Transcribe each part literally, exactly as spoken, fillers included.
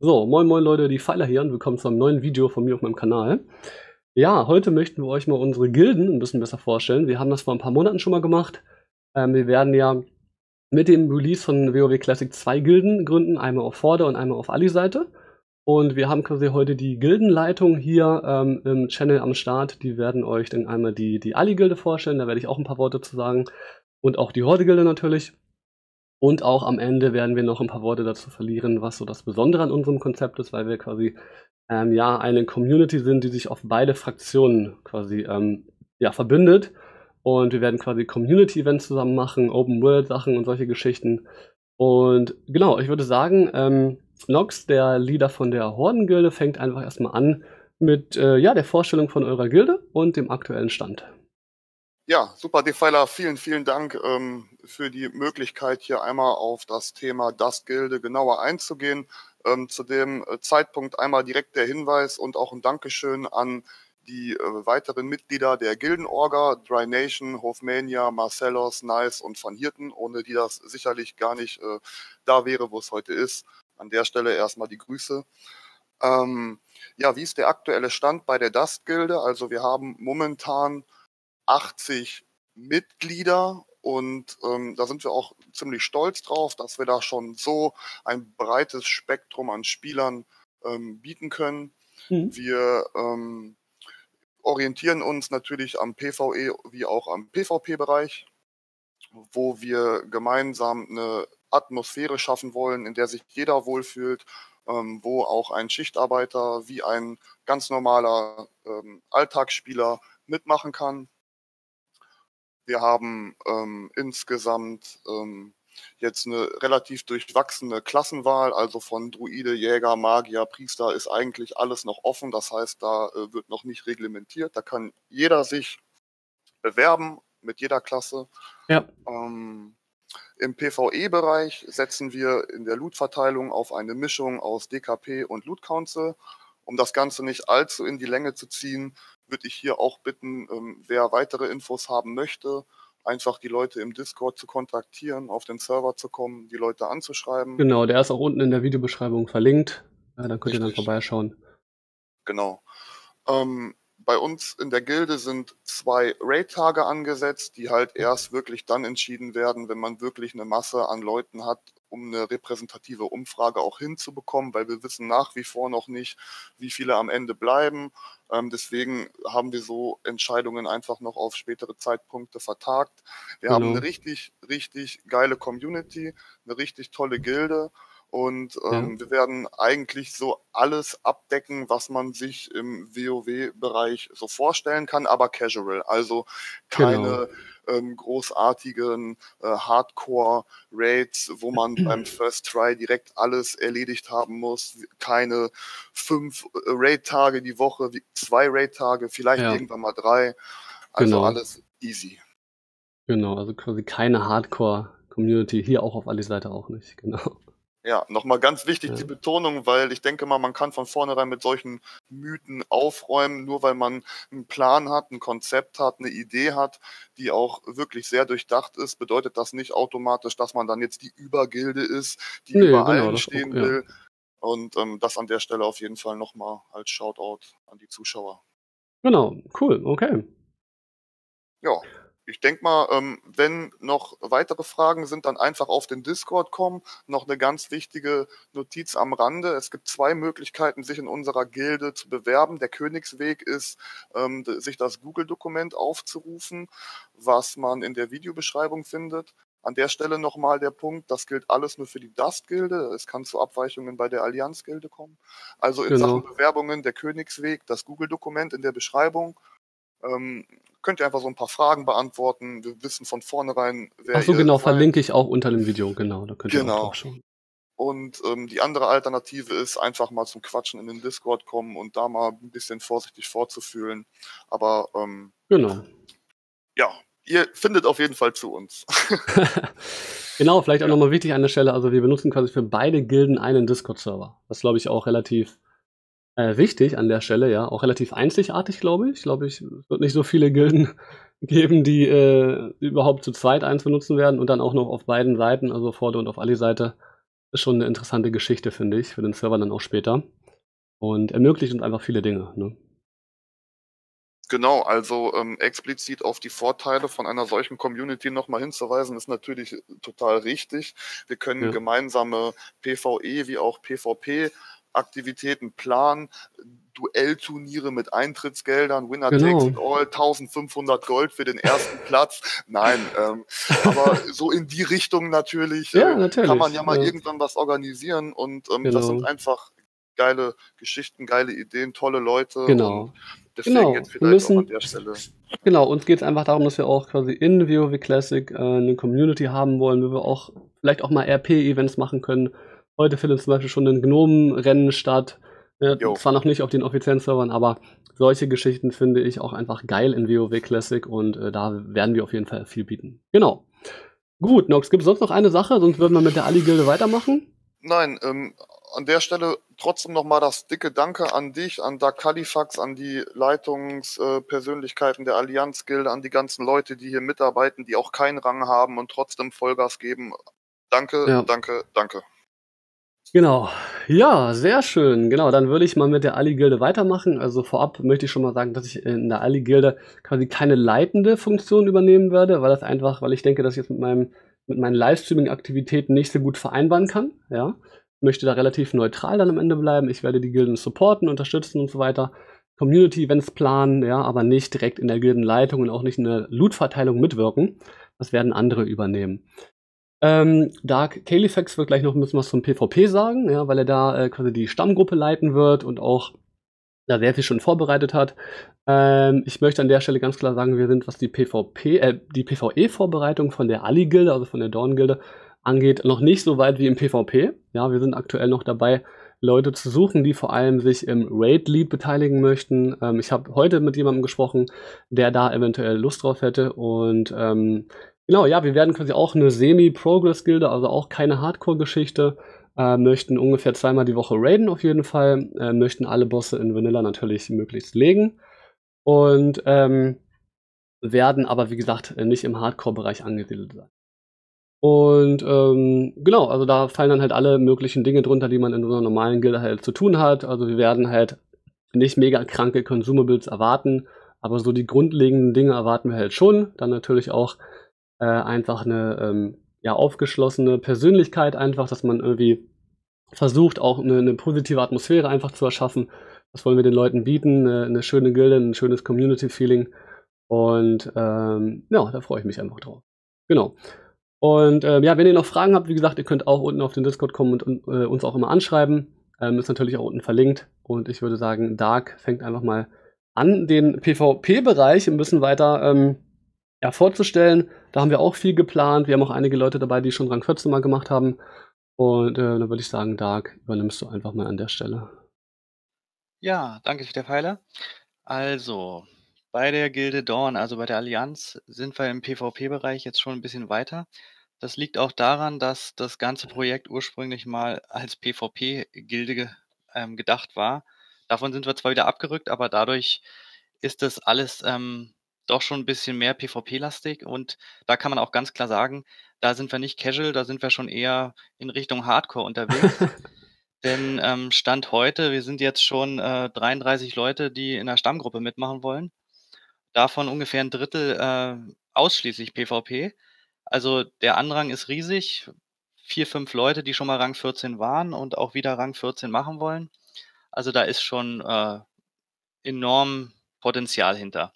So, moin moin Leute, die Pfeiler hier und willkommen zu einem neuen Video von mir auf meinem Kanal. Ja, heute möchten wir euch mal unsere Gilden ein bisschen besser vorstellen. Wir haben das vor ein paar Monaten schon mal gemacht. Ähm, wir werden ja mit dem Release von WoW Classic zwei Gilden gründen, einmal auf Vorder- und einmal auf Ali-Seite. Und wir haben quasi heute die Gildenleitung hier ähm, im Channel am Start. Die werden euch dann einmal die, die Ali-Gilde vorstellen, da werde ich auch ein paar Worte zu sagen. Und auch die Horde-Gilde natürlich. Und auch am Ende werden wir noch ein paar Worte dazu verlieren, was so das Besondere an unserem Konzept ist, weil wir quasi ähm, ja eine Community sind, die sich auf beide Fraktionen quasi ähm, ja, verbindet. Und wir werden quasi Community-Events zusammen machen, Open-World-Sachen und solche Geschichten. Und genau, ich würde sagen, ähm, Nox, der Leader von der Hordengilde, fängt einfach erstmal an mit äh, ja, der Vorstellung von eurer Gilde und dem aktuellen Stand. Ja, super, Defeiler, vielen, vielen Dank ähm, für die Möglichkeit, hier einmal auf das Thema Dustgilde genauer einzugehen. Ähm, zu dem äh, Zeitpunkt einmal direkt der Hinweis und auch ein Dankeschön an die äh, weiteren Mitglieder der Gildenorga, Dry Nation, Hofmania, Marcellos, Nice und Van Hirten, ohne die das sicherlich gar nicht äh, da wäre, wo es heute ist. An der Stelle erstmal die Grüße. Ähm, ja, wie ist der aktuelle Stand bei der Dustgilde? Also wir haben momentan achtzig Mitglieder und ähm, da sind wir auch ziemlich stolz drauf, dass wir da schon so ein breites Spektrum an Spielern ähm, bieten können. Mhm. Wir ähm, orientieren uns natürlich am PvE wie auch am PvP-Bereich, wo wir gemeinsam eine Atmosphäre schaffen wollen, in der sich jeder wohlfühlt, ähm, wo auch ein Schichtarbeiter wie ein ganz normaler ähm, Alltagsspieler mitmachen kann. Wir haben ähm, insgesamt ähm, jetzt eine relativ durchwachsene Klassenwahl, also von Druide, Jäger, Magier, Priester ist eigentlich alles noch offen. Das heißt, da äh, wird noch nicht reglementiert. Da kann jeder sich bewerben mit jeder Klasse. Ja. Ähm, Im PvE-Bereich setzen wir in der Loot-Verteilung auf eine Mischung aus D K P und Loot Council. Um das Ganze nicht allzu in die Länge zu ziehen, würde ich hier auch bitten, ähm, wer weitere Infos haben möchte, einfach die Leute im Discord zu kontaktieren, auf den Server zu kommen, die Leute anzuschreiben. Genau, der ist auch unten in der Videobeschreibung verlinkt. Ja, da könnt ihr dann Richtig. vorbeischauen. Genau. Ähm, bei uns in der Gilde sind zwei Raid-Tage angesetzt, die halt erst wirklich dann entschieden werden, wenn man wirklich eine Masse an Leuten hat, um eine repräsentative Umfrage auch hinzubekommen, weil wir wissen nach wie vor noch nicht, wie viele am Ende bleiben. Ähm, deswegen haben wir so Entscheidungen einfach noch auf spätere Zeitpunkte vertagt. Wir Genau. haben eine richtig, richtig geile Community, eine richtig tolle Gilde. Und ähm, ja. wir werden eigentlich so alles abdecken, was man sich im WoW-Bereich so vorstellen kann, aber casual. Also keine genau. ähm, großartigen äh, Hardcore-Raids, wo man beim First Try direkt alles erledigt haben muss. Keine fünf äh, Raid-Tage die Woche, zwei Raid-Tage, vielleicht ja. irgendwann mal drei. Also genau. alles easy. Genau, also quasi keine Hardcore-Community, hier auch auf Ali-Seite auch nicht, genau. Ja, nochmal ganz wichtig ja. die Betonung, weil ich denke mal, man kann von vornherein mit solchen Mythen aufräumen, nur weil man einen Plan hat, ein Konzept hat, eine Idee hat, die auch wirklich sehr durchdacht ist, bedeutet das nicht automatisch, dass man dann jetzt die Übergilde ist, die nee, über allen genau, stehen auch, will. Ja. Und ähm, das an der Stelle auf jeden Fall nochmal als Shoutout an die Zuschauer. Genau, cool, okay. Ja. Ich denke mal, ähm, wenn noch weitere Fragen sind, dann einfach auf den Discord kommen. Noch eine ganz wichtige Notiz am Rande. Es gibt zwei Möglichkeiten, sich in unserer Gilde zu bewerben. Der Königsweg ist, ähm, sich das Google-Dokument aufzurufen, was man in der Videobeschreibung findet. An der Stelle nochmal der Punkt, das gilt alles nur für die Dust-Gilde. Es kann zu Abweichungen bei der Allianz-Gilde kommen. Also in genau. Sachen Bewerbungen der Königsweg, das Google-Dokument in der Beschreibung. Ähm, könnt ihr einfach so ein paar Fragen beantworten. Wir wissen von vornherein, wer Ach so, ihr genau, seid. Verlinke ich auch unter dem Video, genau, da könnt ihr genau. auch drauf schauen. Und ähm, die andere Alternative ist, einfach mal zum Quatschen in den Discord kommen und da mal ein bisschen vorsichtig vorzufühlen. Aber ähm, genau. ja, ihr findet auf jeden Fall zu uns. Genau, vielleicht auch ja. nochmal wichtig an der Stelle, also wir benutzen quasi für beide Gilden einen Discord-Server. Das glaube ich auch relativ Äh, wichtig an der Stelle, ja, auch relativ einzigartig, glaube ich. Glaube ich, es wird nicht so viele Gilden geben, die äh, überhaupt zu zweit eins benutzen werden und dann auch noch auf beiden Seiten, also Vorder- und auf Ali-Seite. ist schon eine interessante Geschichte, finde ich, für den Server dann auch später. Und ermöglicht uns einfach viele Dinge, ne? Genau, also ähm, explizit auf die Vorteile von einer solchen Community nochmal hinzuweisen, ist natürlich total richtig. Wir können Ja. gemeinsame PvE wie auch PvP-Aktivitäten planen, Duellturniere mit Eintrittsgeldern, Winner takes Genau. it all, eintausendfünfhundert Gold für den ersten Platz. Nein, ähm, aber so in die Richtung natürlich Ja, äh, kann man natürlich. ja mal Ja, irgendwann was organisieren und ähm, das sind genau. einfach geile Geschichten, geile Ideen, tolle Leute und Genau. deswegen Genau. jetzt Wir vielleicht auch an müssen der Stelle. genau, uns geht's einfach darum, dass wir auch quasi in WoW Classic äh, 'ne Community haben wollen, wo wir auch vielleicht auch mal R P-Events machen können. Heute findet zum Beispiel schon 'nen Gnomenrennen statt. Äh, Jo, zwar noch nicht auf den offiziellen Servern, aber solche Geschichten finde ich auch einfach geil in WoW Classic und äh, da werden wir auf jeden Fall viel bieten. Genau. Gut, Nox, gibt's sonst noch eine Sache? Sonst würden wir mit der Ali-Gilde weitermachen. nein, ähm, an der Stelle trotzdem nochmal das dicke Danke an dich, an Doug Halifax, an die Leitungspersönlichkeiten der Allianz-Gilde, an die ganzen Leute, die hier mitarbeiten, die auch keinen Rang haben und trotzdem Vollgas geben. Danke, Ja. danke, danke. Genau. Ja, sehr schön. Genau, dann würde ich mal mit der Ali-Gilde weitermachen. Also vorab möchte ich schon mal sagen, dass ich in der Ali-Gilde quasi keine leitende Funktion übernehmen werde, weil das einfach, weil ich denke, dass ich jetzt mit meinem, mit meinen Livestreaming-Aktivitäten nicht so gut vereinbaren kann. Ja, möchte da relativ neutral dann am Ende bleiben. Ich werde die Gilden supporten, unterstützen und so weiter. Community-Events planen, ja, aber nicht direkt in der Gildenleitung und auch nicht in der Loot-Verteilung mitwirken. Das werden andere übernehmen. Ähm, Dark Califax wird gleich noch ein bisschen was zum PvP sagen, ja, weil er da äh, quasi die Stammgruppe leiten wird und auch da sehr viel schon vorbereitet hat. Ähm, ich möchte an der Stelle ganz klar sagen, wir sind, was die PvP, äh, die PvE-Vorbereitung von der Ali-Gilde, also von der Dawn-Gilde, angeht, noch nicht so weit wie im PvP. Ja, wir sind aktuell noch dabei, Leute zu suchen, die vor allem sich im Raid-Lead beteiligen möchten. Ähm, ich habe heute mit jemandem gesprochen, der da eventuell Lust drauf hätte und ähm, genau, ja, wir werden quasi auch eine Semi-Progress-Gilde, also auch keine Hardcore-Geschichte. Äh, möchten ungefähr zweimal die Woche raiden auf jeden Fall. Äh, möchten alle Bosse in Vanilla natürlich möglichst legen. Und ähm, werden aber, wie gesagt, äh, nicht im Hardcore-Bereich angesiedelt sein. Und ähm, genau, also da fallen dann halt alle möglichen Dinge drunter, die man in so einer normalen Gilde halt zu tun hat. Also wir werden halt nicht mega kranke Consumables erwarten, aber so die grundlegenden Dinge erwarten wir halt schon. Dann natürlich auch äh, einfach eine ähm, ja, aufgeschlossene Persönlichkeit, einfach, dass man irgendwie versucht, auch eine, eine positive Atmosphäre einfach zu erschaffen. Das wollen wir den Leuten bieten, eine, eine schöne Gilde, ein schönes Community-Feeling. Und ähm, ja, da freue ich mich einfach drauf. Genau. Und ähm, ja, wenn ihr noch Fragen habt, wie gesagt, ihr könnt auch unten auf den Discord kommen und, und äh, uns auch immer anschreiben. Ähm, ist natürlich auch unten verlinkt. Und ich würde sagen, Dark fängt einfach mal an, den PvP-Bereich ein bisschen weiter ähm, ja, vorzustellen. Da haben wir auch viel geplant. Wir haben auch einige Leute dabei, die schon Rang vierzehn mal gemacht haben. Und äh, dann würde ich sagen, Dark, übernimmst du einfach mal an der Stelle. Ja, danke, der Pfeiler. Also, bei der Gilde Dawn, also bei der Allianz, sind wir im PvP-Bereich jetzt schon ein bisschen weiter. Das liegt auch daran, dass das ganze Projekt ursprünglich mal als PvP-Gilde ge ähm, gedacht war. Davon sind wir zwar wieder abgerückt, aber dadurch ist das alles ähm, doch schon ein bisschen mehr PvP-lastig und da kann man auch ganz klar sagen, da sind wir nicht casual, da sind wir schon eher in Richtung Hardcore unterwegs. Denn ähm, Stand heute, wir sind jetzt schon äh, dreiunddreißig Leute, die in der Stammgruppe mitmachen wollen. Davon ungefähr ein Drittel äh, ausschließlich PvP. Also der Andrang ist riesig. Vier, fünf Leute, die schon mal Rang vierzehn waren und auch wieder Rang vierzehn machen wollen. Also da ist schon äh, enorm Potenzial hinter.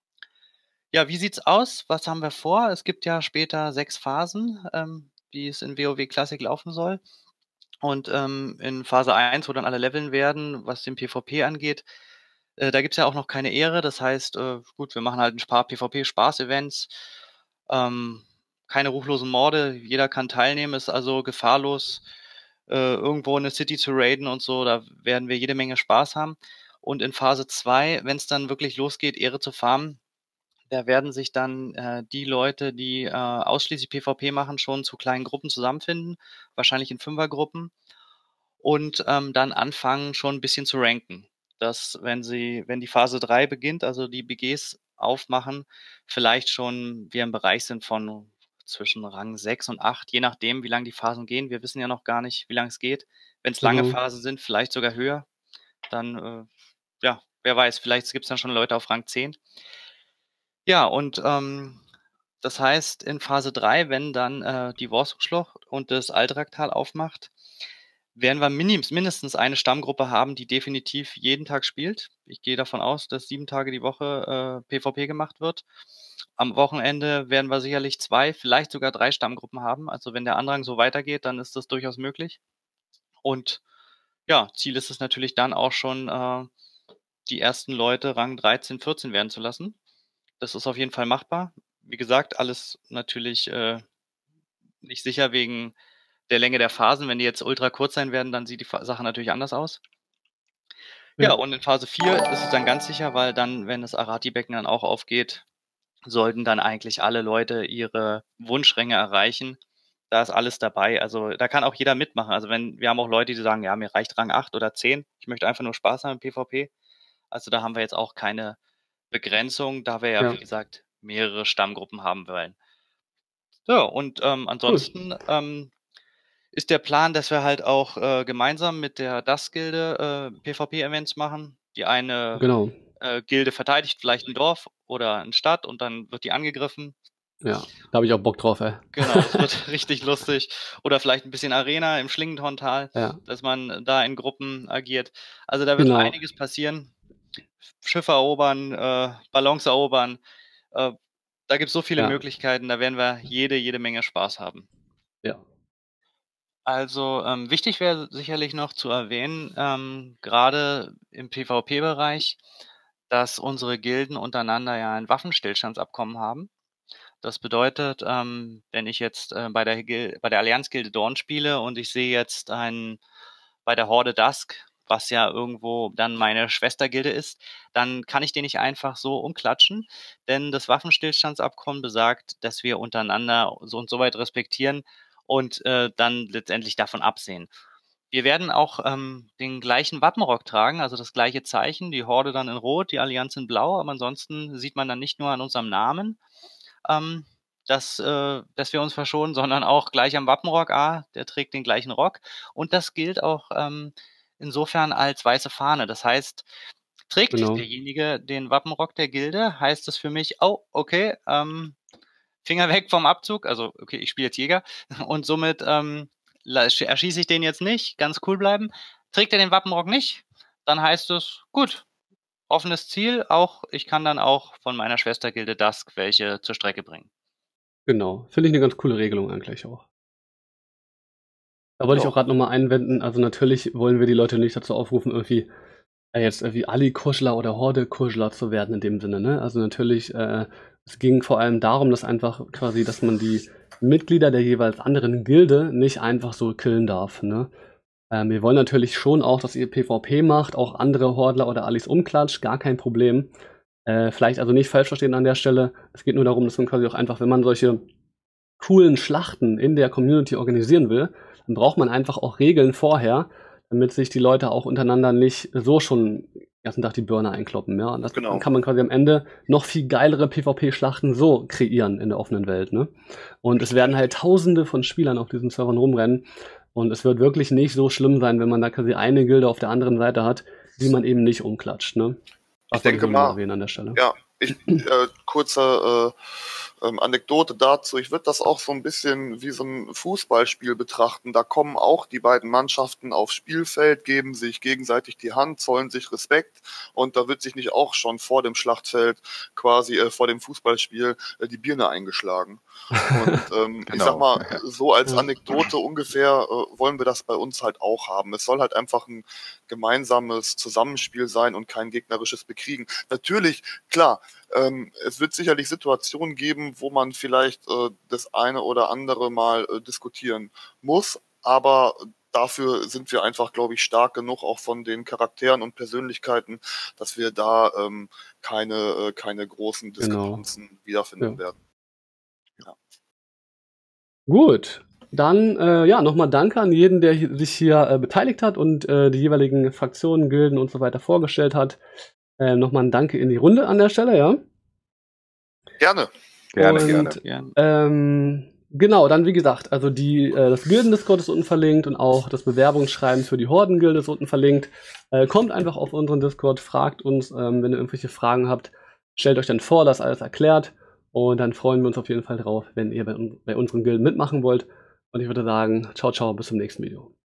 Ja, wie sieht's aus? Was haben wir vor? Es gibt ja später sechs Phasen, ähm, wie es in WoW Classic laufen soll. Und ähm, in Phase eins, wo dann alle leveln werden, was den PvP angeht, äh, da gibt's ja auch noch keine Ehre. Das heißt, äh, gut, wir machen halt ein paar PvP-Spaß-Events, ähm, keine ruchlosen Morde, jeder kann teilnehmen, ist also gefahrlos, äh, irgendwo eine City zu raiden und so, da werden wir jede Menge Spaß haben. Und in Phase zwei, wenn es dann wirklich losgeht, Ehre zu farmen, da werden sich dann äh, die Leute, die äh, ausschließlich PvP machen, schon zu kleinen Gruppen zusammenfinden, wahrscheinlich in Fünfergruppen und ähm, dann anfangen, schon ein bisschen zu ranken. Dass, wenn sie, wenn die Phase drei beginnt, also die B Gs aufmachen, vielleicht schon wir im Bereich sind von zwischen Rang sechs und acht, je nachdem, wie lange die Phasen gehen. Wir wissen ja noch gar nicht, wie lange es geht. Wenn es lange Genau. Phasen sind, vielleicht sogar höher, dann, äh, ja, wer weiß, vielleicht gibt es dann schon Leute auf Rang zehn. Ja, und ähm, das heißt, in Phase drei, wenn dann äh, die Worsukschlucht und das Altraktal aufmacht, werden wir minim- mindestens eine Stammgruppe haben, die definitiv jeden Tag spielt. Ich gehe davon aus, dass sieben Tage die Woche äh, PvP gemacht wird. Am Wochenende werden wir sicherlich zwei, vielleicht sogar drei Stammgruppen haben. Also wenn der Andrang so weitergeht, dann ist das durchaus möglich. Und ja, Ziel ist es natürlich dann auch schon, äh, die ersten Leute Rang dreizehn, vierzehn werden zu lassen. Das ist auf jeden Fall machbar. Wie gesagt, alles natürlich äh, nicht sicher wegen der Länge der Phasen. Wenn die jetzt ultra kurz sein werden, dann sieht die Fa- Sache natürlich anders aus. Ja, Ja. und in Phase vier ist es dann ganz sicher, weil dann, wenn das Arati-Becken dann auch aufgeht, sollten dann eigentlich alle Leute ihre Wunschränge erreichen. Da ist alles dabei. Also da kann auch jeder mitmachen. Also wenn, wir haben auch Leute, die sagen, ja, mir reicht Rang acht oder zehn. Ich möchte einfach nur Spaß haben im PvP. Also da haben wir jetzt auch keine Begrenzung, da wir ja, Ja. wie gesagt, mehrere Stammgruppen haben wollen. So, und ähm, Cool. ansonsten ähm, ist der Plan, dass wir halt auch äh, gemeinsam mit der Das-Gilde äh, PvP-Events machen. Die eine Genau. äh, Gilde verteidigt vielleicht ein Dorf oder eine Stadt und dann wird die angegriffen. Ja, da habe ich auch Bock drauf, ey. Genau, das wird richtig lustig. Oder vielleicht ein bisschen Arena im Schlingenhorntal, Ja, dass man da in Gruppen agiert. Also da wird genau. einiges passieren. Schiffe erobern, äh, Ballons erobern. Äh, da gibt es so viele Ja, Möglichkeiten, da werden wir jede, jede Menge Spaß haben. ja. Also ähm, wichtig wäre sicherlich noch zu erwähnen, ähm, gerade im PvP-Bereich, dass unsere Gilden untereinander ja ein Waffenstillstandsabkommen haben. Das bedeutet, ähm, wenn ich jetzt äh, bei der Gil bei der Allianz-Gilde Dorn spiele und ich sehe jetzt einen bei der Horde Dusk, was ja irgendwo dann meine Schwestergilde ist, dann kann ich den nicht einfach so umklatschen, denn das Waffenstillstandsabkommen besagt, dass wir untereinander so und so weit respektieren und äh, dann letztendlich davon absehen. Wir werden auch ähm, den gleichen Wappenrock tragen, also das gleiche Zeichen, die Horde dann in Rot, die Allianz in Blau, aber ansonsten sieht man dann nicht nur an unserem Namen, ähm, dass, äh, dass wir uns verschonen, sondern auch gleich am Wappenrock, ah, der trägt den gleichen Rock. Und das gilt auch ähm, insofern als weiße Fahne. Das heißt, trägt Genau. derjenige den Wappenrock der Gilde, heißt es für mich, oh, okay, ähm, Finger weg vom Abzug, also okay, ich spiele jetzt Jäger und somit ähm, erschieße ich den jetzt nicht, ganz cool bleiben. Trägt er den Wappenrock nicht, dann heißt es, gut, offenes Ziel, auch ich kann dann auch von meiner Schwestergilde Dusk welche zur Strecke bringen. Genau. Finde ich eine ganz coole Regelung eigentlich auch. Da wollte ich Ja. auch gerade nochmal einwenden, also natürlich wollen wir die Leute nicht dazu aufrufen, irgendwie äh, jetzt irgendwie Ali-Kuschler oder Horde-Kuschler zu werden in dem Sinne, ne? Also natürlich, äh, es ging vor allem darum, dass einfach quasi, dass man die Mitglieder der jeweils anderen Gilde nicht einfach so killen darf, ne? Ähm, wir wollen natürlich schon auch, dass ihr PvP macht, auch andere Hordler oder Alis umklatscht, gar kein Problem. Äh, vielleicht also nicht falsch verstehen an der Stelle. Es geht nur darum, dass man quasi auch einfach, wenn man solche coolen Schlachten in der Community organisieren will, dann braucht man einfach auch Regeln vorher, damit sich die Leute auch untereinander nicht so schon den ganzen Tag die Burner einkloppen. Ja? Und das, Genau. dann kann man quasi am Ende noch viel geilere PvP-Schlachten so kreieren in der offenen Welt. Ne? Und es werden halt tausende von Spielern auf diesen Servern rumrennen. Und es wird wirklich nicht so schlimm sein, wenn man da quasi eine Gilde auf der anderen Seite hat, die man eben nicht umklatscht. Ne? Ich denke mal, erwähnen an der Stelle. Ja, ich, äh, kurze äh, ähm, Anekdote dazu. Ich würde das auch so ein bisschen wie so ein Fußballspiel betrachten. Da kommen auch die beiden Mannschaften aufs Spielfeld, geben sich gegenseitig die Hand, zollen sich Respekt und da wird sich nicht auch schon vor dem Schlachtfeld quasi äh, vor dem Fußballspiel äh, die Birne eingeschlagen. Und ähm, Genau. ich sag mal, so als Ja. Anekdote ungefähr äh, wollen wir das bei uns halt auch haben. Es soll halt einfach ein gemeinsames Zusammenspiel sein und kein gegnerisches Bekriegen. Natürlich, klar, ähm, es wird sicherlich Situationen geben, wo man vielleicht äh, das eine oder andere mal äh, diskutieren muss, aber dafür sind wir einfach, glaube ich, stark genug, auch von den Charakteren und Persönlichkeiten, dass wir da ähm, keine, äh, keine großen Diskrepanzen wiederfinden Ja. werden. Gut, dann äh, ja, nochmal Danke an jeden, der hi- sich hier äh, beteiligt hat und äh, die jeweiligen Fraktionen, Gilden und so weiter vorgestellt hat. Äh, nochmal ein Danke in die Runde an der Stelle, ja. Gerne. Gerne, und gerne. Ja. Ähm, Genau, dann wie gesagt, also die, äh, das Gilden-Discord ist unten verlinkt und auch das Bewerbungsschreiben für die Horden-Gilde ist unten verlinkt. Äh, kommt einfach auf unseren Discord, fragt uns, ähm, wenn ihr irgendwelche Fragen habt, stellt euch dann vor, das alles erklärt und dann freuen wir uns auf jeden Fall drauf, wenn ihr bei, bei unseren Gilden mitmachen wollt. Und ich würde sagen, ciao, ciao, bis zum nächsten Video.